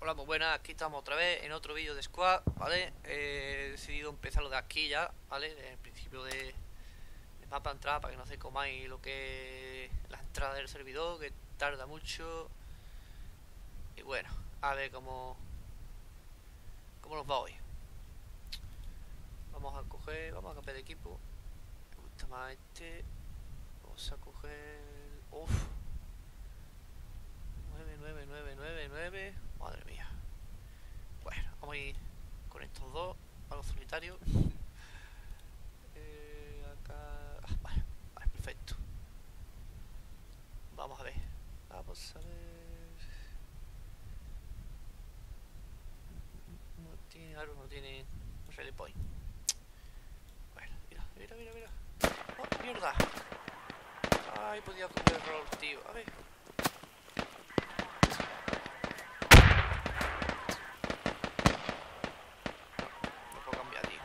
Hola, muy buenas, aquí estamos otra vez en otro vídeo de Squad, ¿vale? He decidido empezarlo de aquí ya, ¿vale? En el principio de mapa de entrada, para que no se comáis lo que es la entrada del servidor, que tarda mucho. Y bueno, a ver cómo nos va hoy. Vamos a cambiar de equipo. Me gusta más este. Vamos a coger... Uff. 9. Madre mía. Bueno, vamos a ir con estos dos, a los solitarios. Acá... vale, perfecto. Vamos a ver. No tiene aro, no tiene rally point. Bueno, mira. ¡Oh, mierda! Ay, podía coger el error, tío. A ver. No puedo cambiar, tío.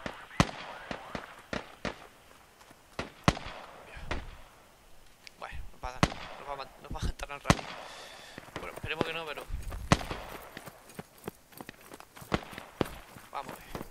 Bueno, no pasa nada. Nos va a matar tan rápido. Bueno, esperemos que no, pero... Vamos a ver.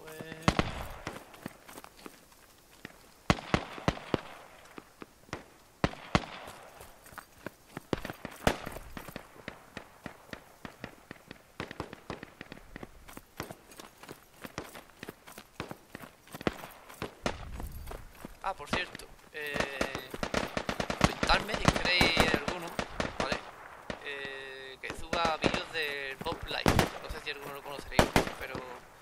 Por cierto, comentadme si queréis alguno, ¿vale? Que suba vídeos del Bob Live. No sé si alguno lo conoceréis, pero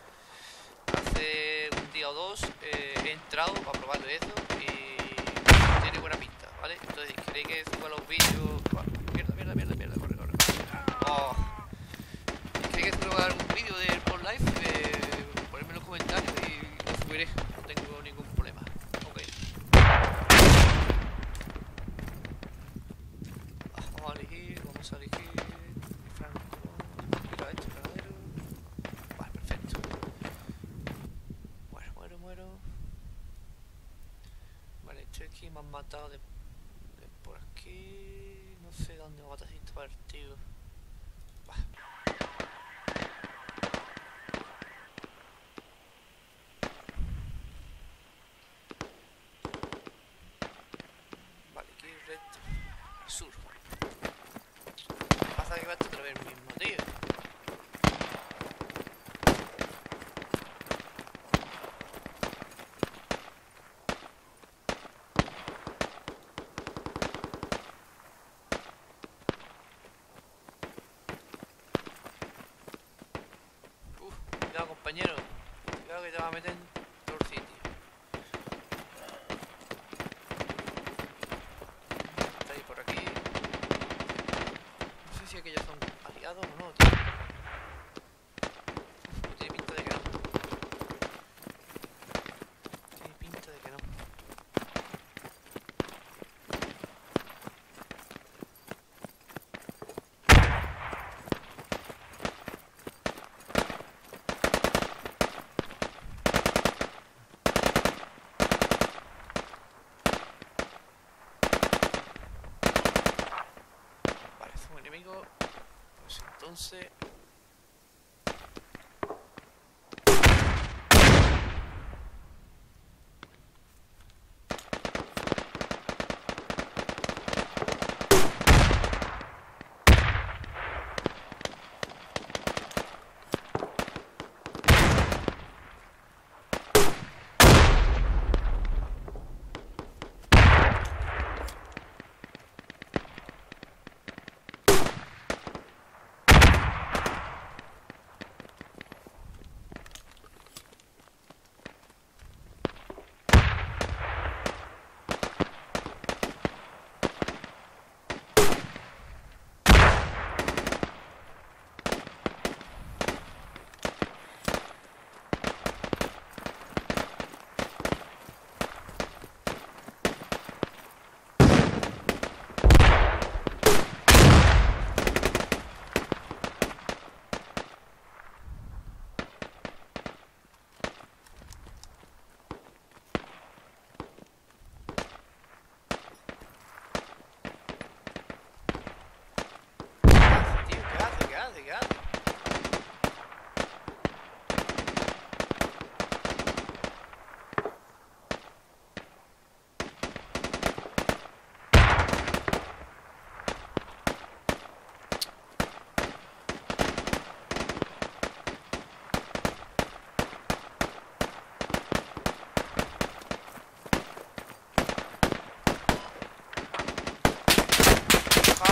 hace un día o dos he entrado para probarlo eso y tiene buena pinta, ¿vale? Entonces, si queréis que suba los vídeos... Mierda, corre. Oh. Si queréis que suba algún vídeo del Bob Live, ponedme en los comentarios y lo subiré, no tengo ningún problema. Vamos a elegir Franco. Mira esto, granadero. Vale, perfecto. Bueno, muero. Vale, estoy aquí, me han matado de por aquí. No sé dónde me mata este partido. Vale, aquí recto. Al sur. Pasa que va otra vez el mismo, tío. Cuidado, compañero. Cuidado que te va a meter en todo el sitio. Está ahí por aquí. No sé si aquellos son aliados o no, tío. Tiene pinta de que no. Vale, es un enemigo. Pues entonces...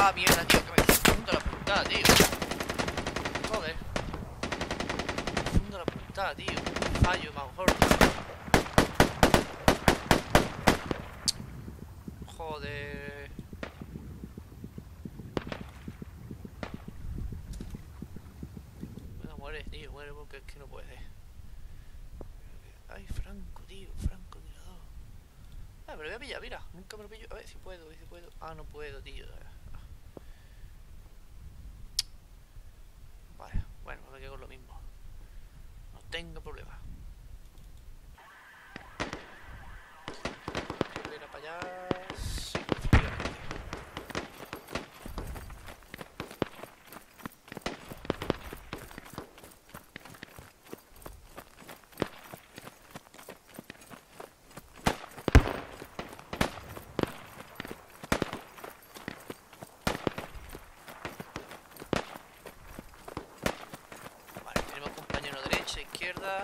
Ah, mierda, tío, que me confundo la puntada, tío. Joder. Me confundo la puntada, tío. Fallo, a lo mejor. Joder. Bueno, muere, tío, muere porque es que no puede. Ay, Franco, tío, Franco tirador. Ah, me lo voy a pillar, mira. Nunca me lo pillo. A ver si puedo, si puedo. Ah, no puedo, tío. Vale, bueno, me quedo con lo mismo. No tengo problema. Mira para allá. Sí, efectivamente. Vale, tenemos compañero derecha, izquierda.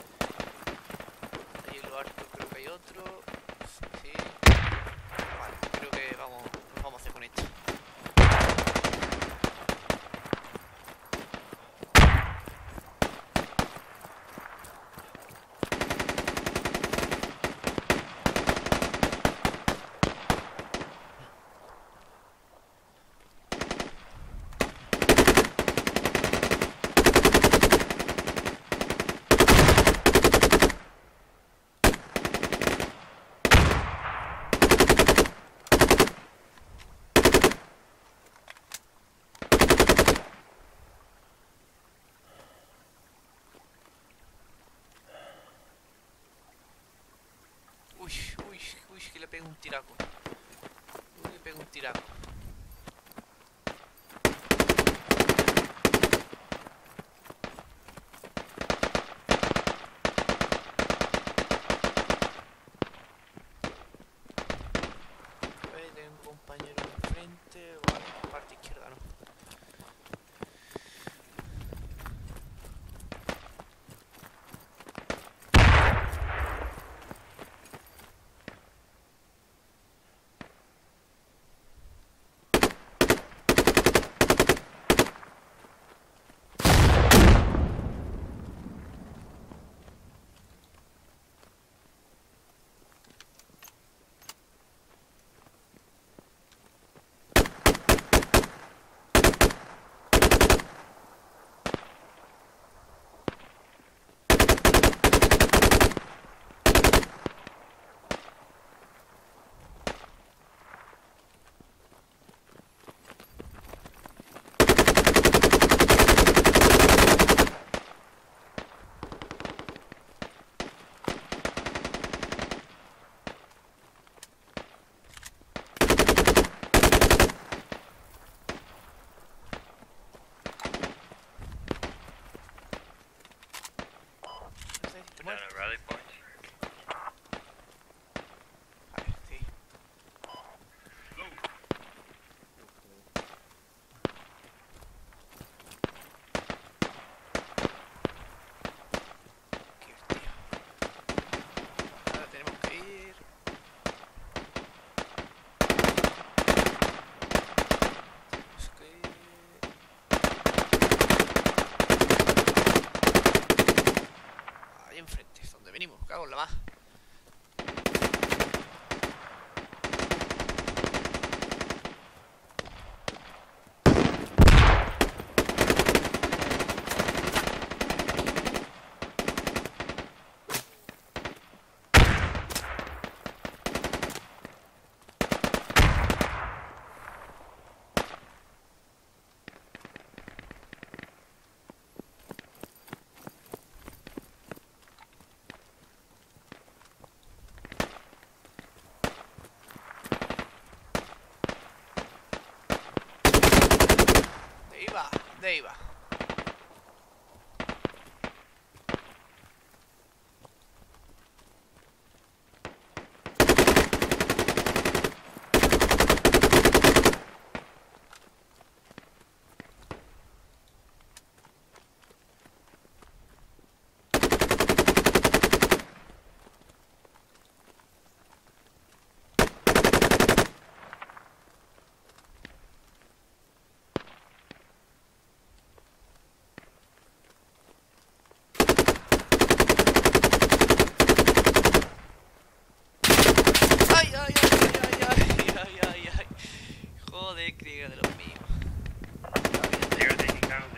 Ahí en lo alto creo que hay otro. Sí. Vale, creo que vamos, nos vamos a hacer con esto. Uy, uy, uy, que le pego un tiraco. Uy, le pego un tiraco. A ver, tengo un compañero enfrente. Vale, parte izquierda, ¿no? ¿Te mueres? Rally point. Vale, sí. Aquí, tío. Ahora tenemos que ir. Tenemos que ir. Ahí enfrente, es donde venimos, cago en la más. De ahí va.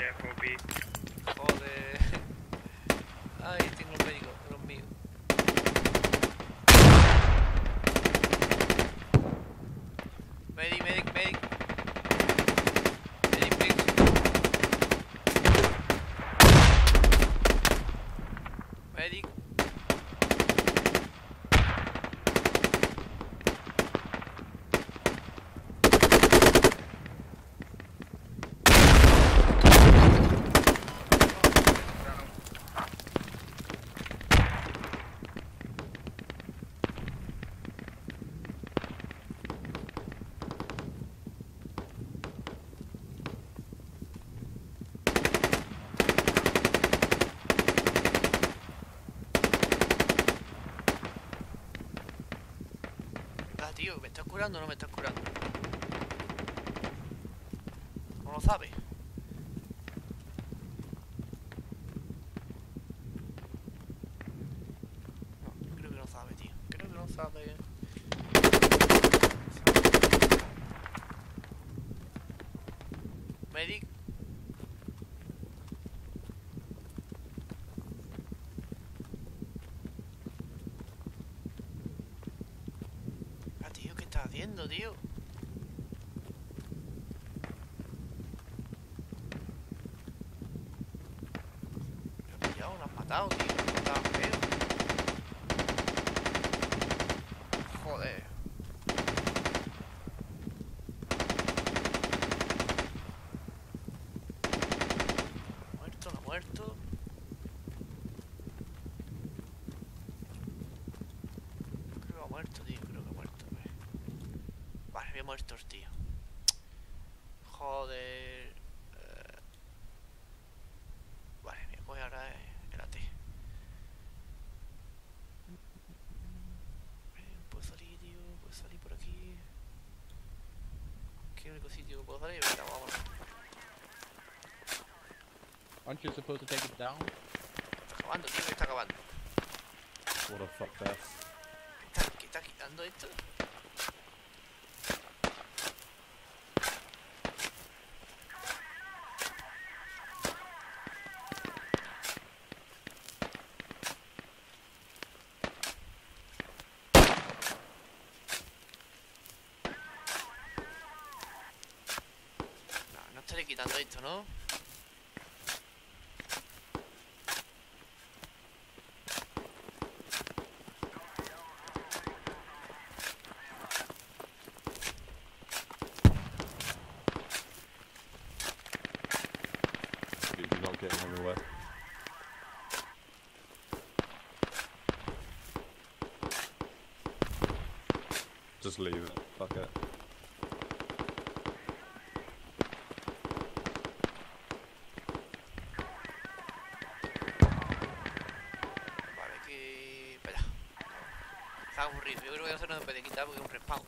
Joder. Ay, tengo el médico, los míos. Medic, medic, medic. Medic, please. Medic. Tío, ¿me estás curando o no me estás curando? ¿Cómo lo sabes? No, creo que no sabe, tío. Creo que no sabe. Medic. ¿Qué estás haciendo, tío? Me has pillado, lo has matado, tío. Estaba feo. Joder. Muerto, no muerto. Creo que ha muerto, tío. Creo que ha muerto. Vale, había muertos, tío. Joder. Vale, voy a coger ahora el AT. Puedo salir, tío. Puedo salir por aquí. ¿Qué único sitio que puedo salir? Venga, vámonos. Aren't you supposed to take it down? Está acabando, tío, que está acabando. What a fuck that. ¿Qué está quitando esto? No estaré quitando esto, ¿no? You're not getting anywhere. Just leave it. Fuck it. Vale, que... Espera. Está aburrido. Yo creo que eso no se puede quitar porque es un respawn.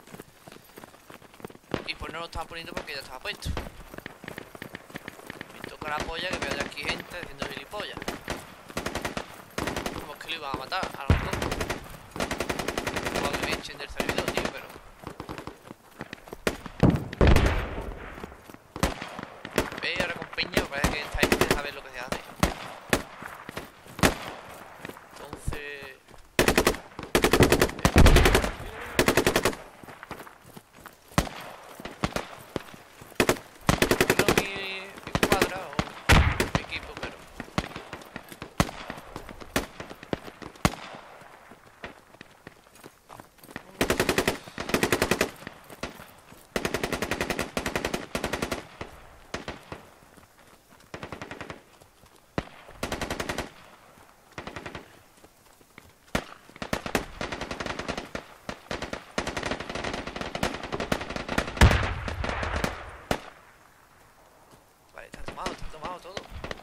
Y pues no lo estaba poniendo porque ya estaba puesto. Me toca la polla que veo de aquí gente haciendo gilipollas. Como que lo iban a matar a los dos. Como que me echen del servidor, tío, pero... ¿Veis? Ahora con Peña parece que esta gente sabe lo que se hace. Entonces... No mi escuadra o mi equipo, pero... Vale, está tomado todo.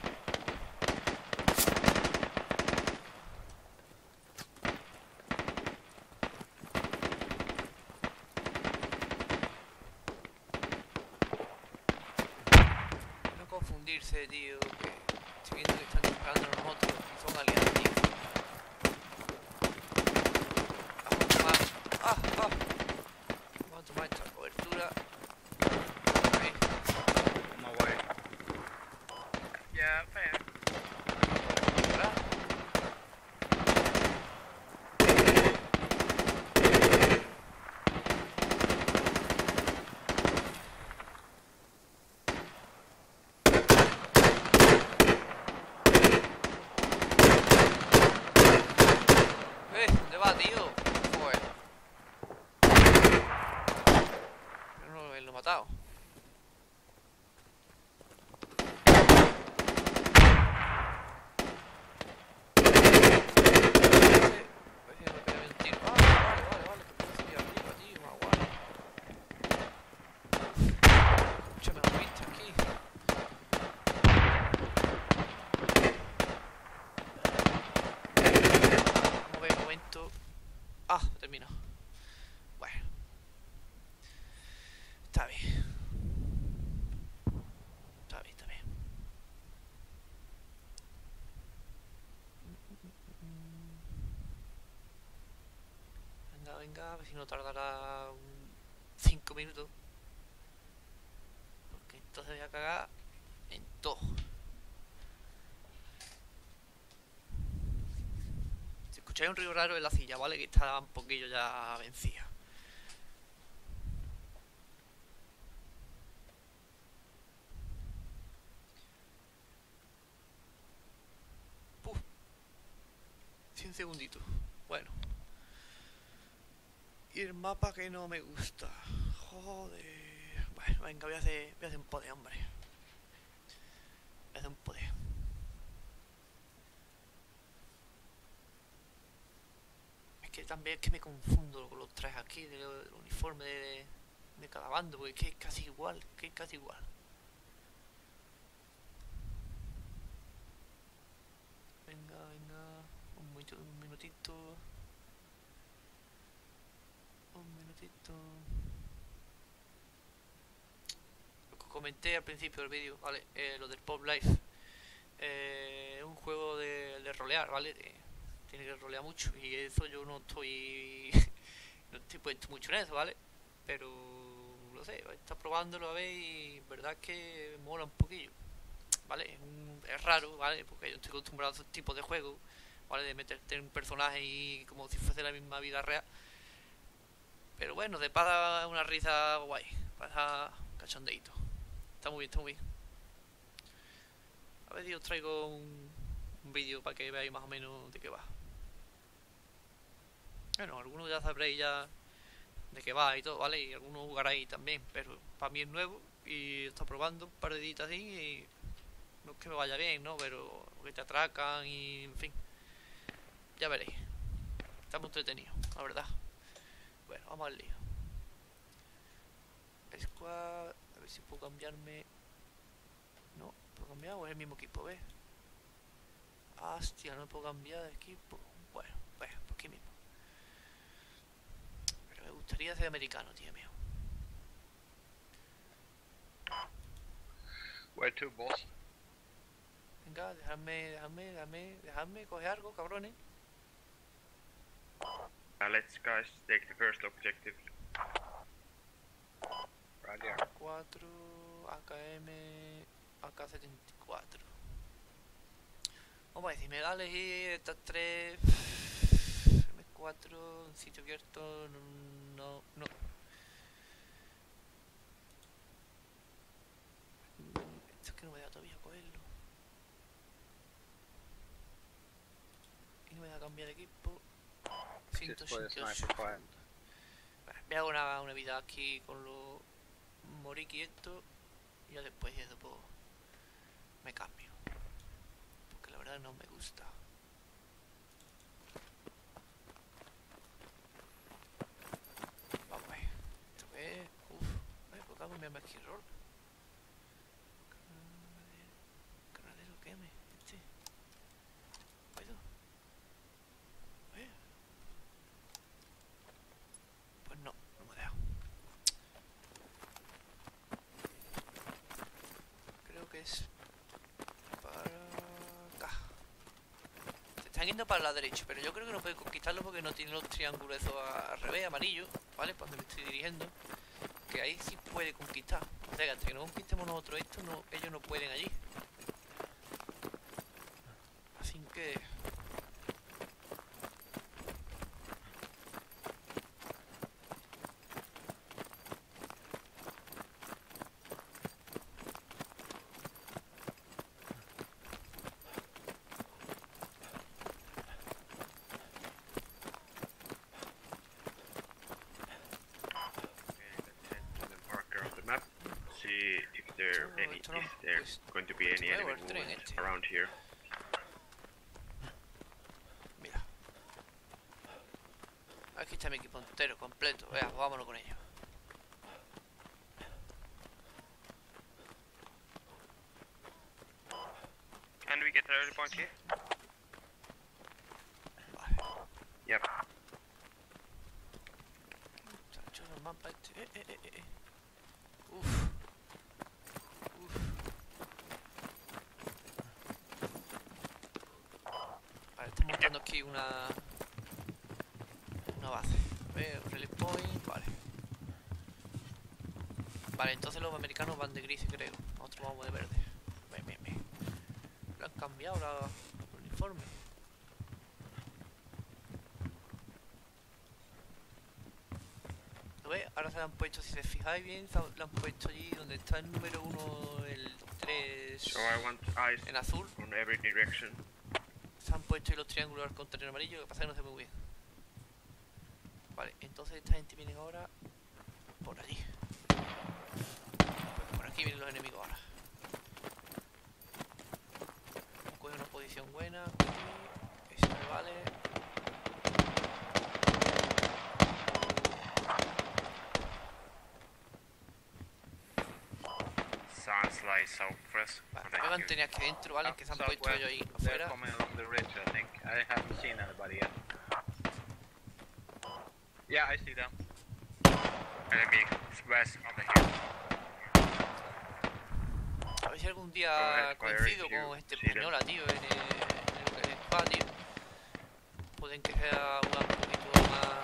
No confundirse, tío, que estoy viendo que están disparando los otros y son aliados, tío. Vamos a tomar... Vamos a tomar esta cobertura. Ahí. Yeah, fair. ¿Verdad? ¿Dónde va, tío? Joder. Pero no, él lo ha matado. Ah, termino. Bueno. Está bien. Está bien, está bien. Venga, venga, a ver si no tardará 5 minutos. Porque entonces voy a cagar en todo. Si escucháis un ruido raro en la silla, ¿vale? Que está un poquillo ya vencida. Puf. 100 segunditos. Bueno. Y el mapa que no me gusta. Joder. Bueno, venga, voy a hacer un poder, hombre. Voy a hacer un poder. Es que también es que me confundo con los trajes aquí, del uniforme de cada bando, porque es que es casi igual, Venga, venga, un minutito. Lo que comenté al principio del vídeo, ¿vale? Lo del Pop Life. Es un juego de rolear, ¿vale? Tiene que rolear mucho y eso yo no estoy no estoy puesto mucho en eso, ¿vale? Pero no sé, está probándolo a ver y verdad que mola un poquillo, ¿vale? Es raro, ¿vale? Porque yo estoy acostumbrado a esos tipos de juegos, ¿vale? De meterte en un personaje y como si fuese la misma vida real. Pero bueno, te pasa una risa guay, pasa cachondeito. Está muy bien, está muy bien. A ver si os traigo un vídeo para que veáis más o menos de qué va. Bueno, algunos ya sabréis ya de qué va y todo, ¿vale? Y algunos jugaréis también, pero para mí es nuevo y estoy probando un par de días así y no es que me vaya bien, ¿no? Pero que te atracan y en fin. Ya veréis. Está muy entretenido, la verdad. Bueno, vamos al lío. Squad, a ver si puedo cambiarme. No, puedo cambiar o es el mismo equipo, ¿ves? Hostia, no puedo cambiar de equipo. Bueno, pues aquí mismo. Pero me gustaría ser americano, tío mío. Where to, boss? Venga, dejadme coger algo, cabrones. Let's guys take the first objective. Right here. 4, AKM, AK-74. Vamos a ver, si me da a elegir estas tres... M4, en sitio abierto, no. Esto es que no me da todavía a cogerlo. Y no me da a cambiar de equipo. 188. Vale, me hago una vida aquí con los Moriki esto. Y ya después de eso pues, me cambio. Porque la verdad no me gusta. Vamos a ver. Esto que es... ¿por qué hago mi aquí error? Granadero, ¿qué me? ¿Puedo? Pues no me deja. Creo que es para acá. Se están yendo para la derecha, pero yo creo que no puede conquistarlo porque no tiene los triángulos esos al revés, amarillo, ¿vale? Para donde me estoy dirigiendo. Que ahí sí puede conquistar. O sea, que hasta que no conquistemos nosotros esto, no, ellos no pueden allí. Pues, going to be any nuevo enemy el tren movement este. around here. Mira. Aquí está mi equipo entero, completo. Vea, pues vámonos con ello. Can we get an early point here? Vale. Yep. Se ha hecho el mapa este. Uf. Uf. Vale, estamos montando aquí una base. Rally point, vale. Vale, entonces los americanos van de gris, creo. Nosotros vamos de verde. Lo han cambiado el uniforme. ¿Lo ves? Ahora se lo han puesto, si se fijáis bien, lo han puesto allí donde está el número 1, el 3 So I want eyes en azul. on every direction. Se han puesto ahí los triángulos al contrario en amarillo, lo que pasa es que no se ve muy bien. Vale, entonces esta gente viene ahora por allí. Pues por aquí vienen los enemigos ahora. Coge una posición buena. Eso me vale. Sounds like southwest. Vale, me mantenía aquí dentro, ¿vale? Que se han puesto ellos ahí They're afuera. coming along the ridge, I think. I haven't seen anybody yet. Yeah, I see them. Enemy west on the hill. A ver si algún día Correcto, coincido Eric, con este sí, ¿no? española, tío, en el squad, tío. Pueden que sea un poquito más...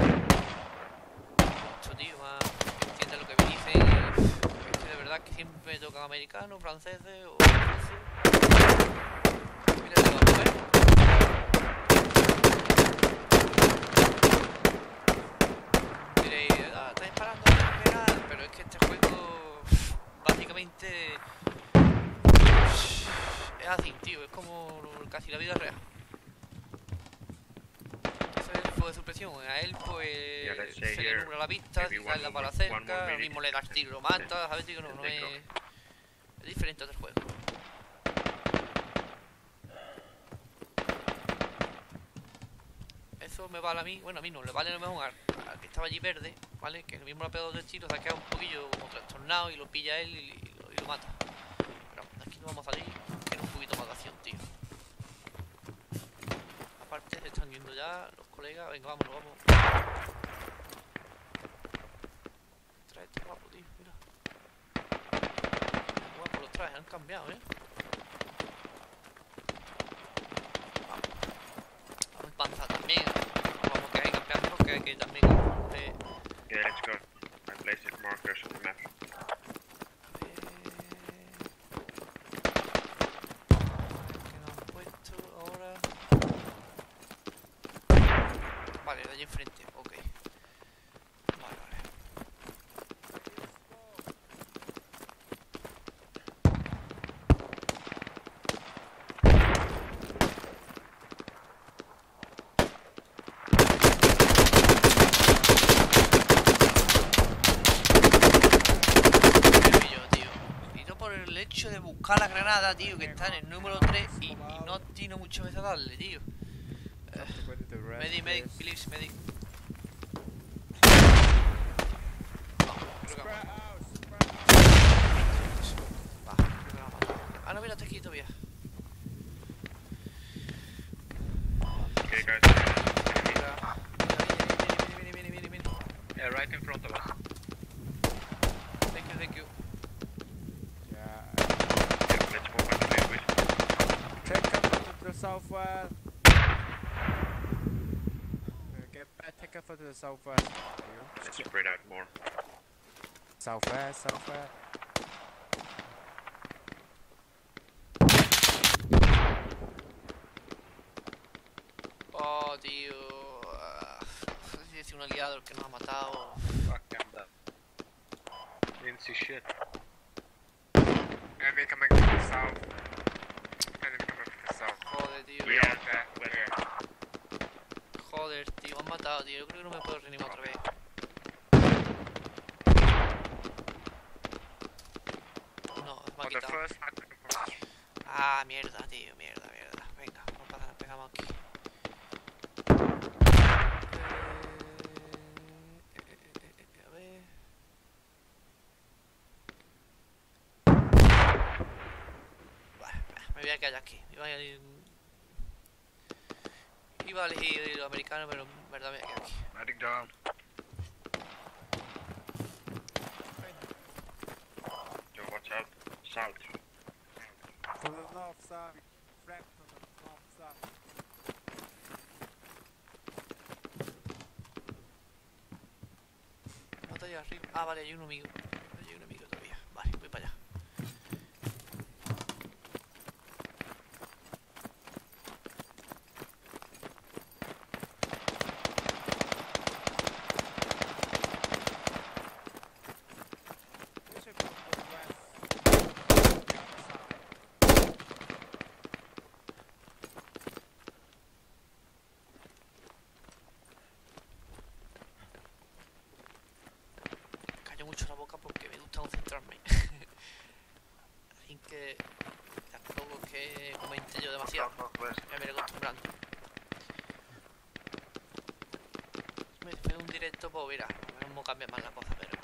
mucho, tío, más... entienda lo que me dicen. Es que de verdad que siempre me tocan americanos, franceses o franceses. Mira, te vamos a ver. Diréis, está disparando, pero es que este juego básicamente es así, tío, es como casi la vida real. Ese es el fuego de supresión, a él pues Yeah, let's say se le here, nubla la vista, maybe si cae la one bala more cerca, lo minute. mismo le das tiro y lo matas, ¿sabes, tío? No Take es... off. es diferente a otro juego. Eso me vale a mí, bueno, a mí no, le vale a lo mejor al que estaba allí verde, ¿vale? Que el mismo le ha pegado 2 tiros, se ha quedado un poquillo como trastornado y lo pilla él y lo mata. Pero de aquí no vamos a salir, tiene un poquito más de acción, tío. Aparte se están yendo ya los colegas, venga, vámonos, vamos. Trae este guapo, tío, mira. Guapo los trajes, han cambiado, ¿eh? Vamos en panza también. Vamos que hay campeando porque hay que también... Yeah, let's go. I placed markers on the map. ¿Qué nos han puesto ahora? Vale, de allí enfrente, ok. Vale, vale. Pero yo, tío. Y no por el hecho de buscar la granada, tío, que está en el número 3 y no tiene mucho veces a darle, tío. Medic, please, medic. Creo que va. Va, creo que la ha matado. Ah, no, mira, te quito, vía. Okay, guys. Viene. Yeah, right in front of us. Thank you. Yeah, let's move on to the west. Take cover to the southwest. Take cover to the southwest. Let's spread out more. Southwest. Oh, tío. No sé si es un aliado el que nos ha matado. Fuck, I'm dead. Didn't see shit. Enemy coming from the south. Enemy coming from the south. Joder, tío. Yeah, we're here. Joder, tío, me han matado, tío. Yo creo que no me puedo reanimar otra vez. No, me ha On the quitado. first Ah, mierda, tío, mierda. Venga, pegamos aquí. A ver. Vale, me voy a quedar aquí. Iba a elegir lo americano, pero en verdad me voy a quedar aquí. Medic down. Yo, watch out. South. To the north side. Friend to the north side. No está allá arriba. Ah, vale, hay un amigo. Hay un amigo todavía. Vale, voy para allá. We should go to the west. Side. Callo mucho la boca porque me gusta concentrarme. Así que tampoco es que comente yo demasiado. Northwest. Ya me iré acostumbrando. Me fue un directo, pues mira, no cambia más la cosa, pero...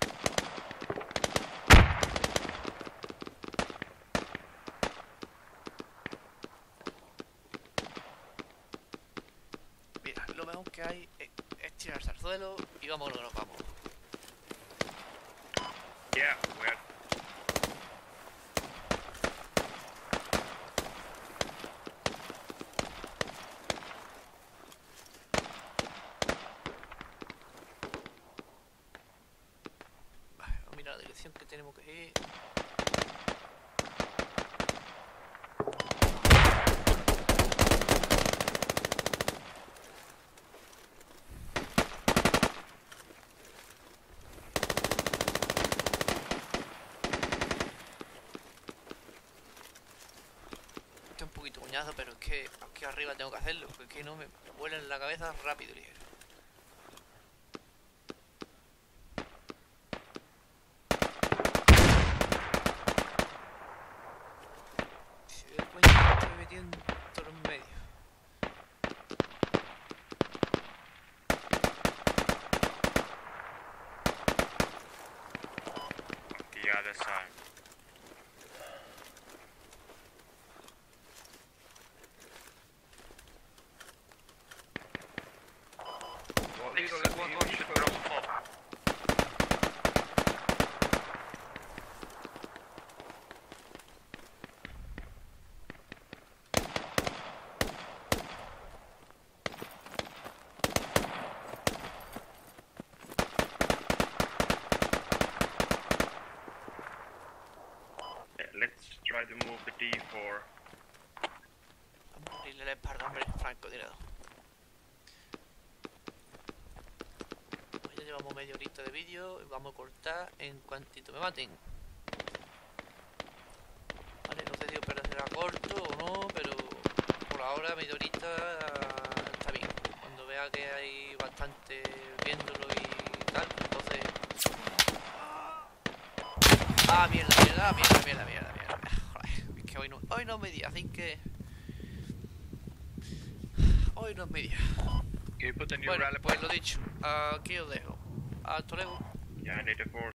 Mira, lo mejor que hay es tirarse al suelo y vamos a lo que nos vamos. Yeah, we're Vale, vamos a mirar la dirección que tenemos que ir. Estoy un poquito coñazo, pero es que aquí arriba tengo que hacerlo, porque es que no me vuela en la cabeza rápido y ligero. Si me doy cuenta, estoy metiendo todo en medio. the other side. One should drop off. Yeah, let's try to move the D4. Vamos a abrirle la espalda, hombre, francotirador. Pues ya llevamos media horita de vídeo y vamos a cortar en cuantito me maten. Vale, no sé si os parecerá corto o no, pero por ahora media horita está bien. Cuando vea que hay bastante viéndolo y tal, entonces... Ah, mierda. Joder, es que hoy no es mi día, así que... Hoy no es mi día. Can you put the new Bueno, rally pues point? lo dicho, aquí os dejo. Hasta luego. Yeah, I need a 4